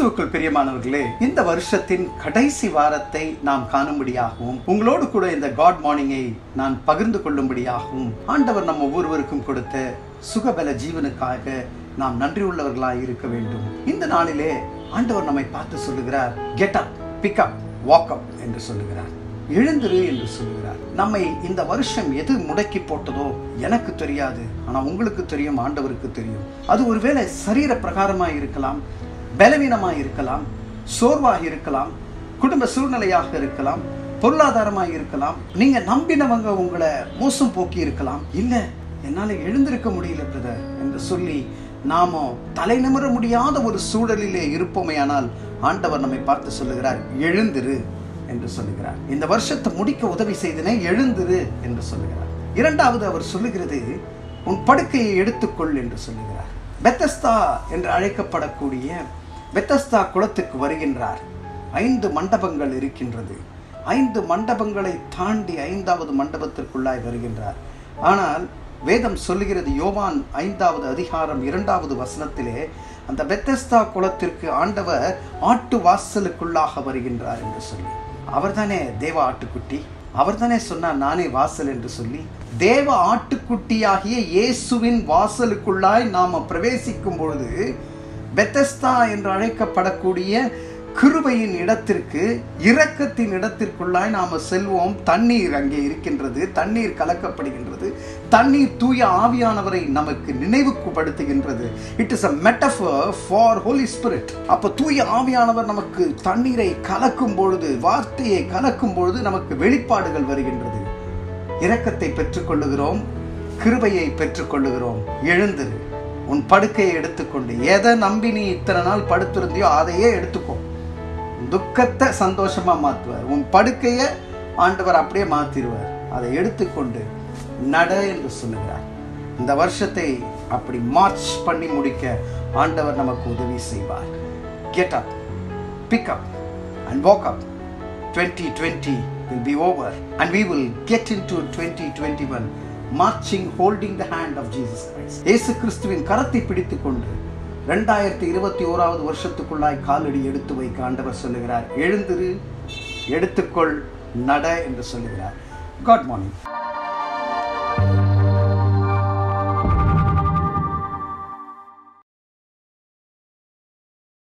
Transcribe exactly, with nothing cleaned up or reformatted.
கிறிஸ்துவுக்குள் பிரியமானவர்களே, இந்த வருஷத்தின் கடைசி வாரத்தை நாம் காணும்படியாகவும் உங்களோடு கூட இந்த காட் மார்னிங்கை நான் பகிர்ந்து கொள்ளும்படியாகவும் ஆண்டவர் நம் ஒவ்வொருவருக்கும் கொடுத்த சுகபல ஜீவனுக்காக நாம் நன்றி உள்ளவர்களாய் இருக்க வேண்டும். இந்த நாளிலே ஆண்டவர் நம்மை பார்த்து சொல்லுகிறார், get up, pick up, walk up என்று சொல்லுகிறார். எழுந்திரு என்று சொல்லுகிறார். நம்மை இந்த வருஷம் எது முடக்கி போட்டதோ எனக்கு தெரியாது, ஆனா உங்களுக்கு தெரியும், ஆண்டவருக்கு தெரியும். அது ஒருவேளை சரீர பிரகாரமாய் இருக்கலாம், பலவீனமாய் இருக்கலாம், சோர்வாக இருக்கலாம், குடும்ப சூழ்நிலையாக இருக்கலாம், பொருளாதாரமாய் இருக்கலாம். நீங்க நம்பினவங்க உங்களை மோசம் போக்கி இருக்கலாம். இல்ல, என்னால எழுந்திருக்க முடியல பிரதர் என்று சொல்லி நாம தலை நிமிர முடியாத ஒரு சூழலிலே இருப்போமே, ஆனால் ஆண்டவர் நம்மை பார்த்து சொல்லுகிறார், எழுந்திரு என்று சொல்லுகிறார். இந்த வருஷத்தை முடிக்க உதவி செய்தனே, எழுந்திரு என்று சொல்லுகிறார். இரண்டாவது அவர் சொல்லுகிறது, உன் படுக்கையை எடுத்துக்கொள் என்று சொல்லுகிறார். பெத்தஸ்தா என்று அழைக்கப்படக்கூடிய பெத்தஸ்தா குளத்துக்கு வருகின்றார். ஐந்து மண்டபங்கள் இருக்கின்றது. ஐந்து மண்டபங்களை தாண்டி ஐந்தாவது மண்டபத்திற்குள்ளாய் வருகின்றார். ஆனால் வேதம் சொல்லுகிறது, யோவான் ஐந்தாவது அதிகாரம் இரண்டாவது வசனத்திலே, அந்த பெத்தஸ்தா குளத்திற்கு ஆண்டவர் ஆட்டு வாசலுக்குள்ளாக வருகின்றார் என்று சொல்லி, அவர் தானே தேவ ஆட்டுக்குட்டி, அவர் தானே சொன்னார் நானே வாசல் என்று சொல்லி. தேவ ஆட்டுக்குட்டியாகிய இயேசுவின் வாசலுக்குள்ளாய் நாம பிரவேசிக்கும் பொழுது பெத்தஸ்தா என்று அழைக்கப்படக்கூடிய கிருபையின் இடத்திற்கு, இரக்கத்தின் இடத்திற்குள்ளாய் நாம செல்வோம். தண்ணீர் அங்கே இருக்கின்றது, தண்ணீர் கலக்கப்படுகின்றது. தண்ணீர் தூய ஆவியானவரை நமக்கு நினைவுக்குப்படுத்துகின்றது. It is a metaphor for Holy Spirit. அப்ப தூய ஆவியானவர் நமக்கு தண்ணீரை கலக்கும் பொழுது, வார்த்தையை கலக்கும் பொழுது நமக்கு வெளிப்பாடுகள் வருகின்றது. இரக்கத்தை பெற்றுக்கொள்ளுகிறோம், கிருபையை பெற்றுக்கொள்ளுகிறோம். எழுந்திரு, உன் படுக்கையை எடுத்துக்கொண்டு, எதை நம்பி நீ இத்தனை நாள் படுத்திருந்தியோ அதையே எடுத்துக்கோ. துக்கத்தை சந்தோஷமா மாற்றுவார். உன் படுக்கையை ஆண்டவர் அப்படியே மாத்திடுவார். அதை எடுத்துக்கொண்டு நட என்று சொல்லுகிறார். இந்த வருஷத்தை அப்படி மார்ச் பண்ணி முடிக்க ஆண்டவர் நமக்கு உதவி செய்வார். Get up, pick up and walk up. twenty twenty will be over and we will get into twenty twenty-one marching, holding the hand of Jesus Christ. இயேசு கிறிஸ்துவின் கரத்தை பிடித்துக் கொண்டு இரண்டாயிரத்தி இருபத்தி ஓராவது வருஷத்துக்குள்ளாய் காலடி எடுத்து வைக்க ஆண்டவர் சொல்லுகிறார். எழுந்திரு, எடுத்துக்கொள், நட என்று சொல்லுகிறார். Good morning.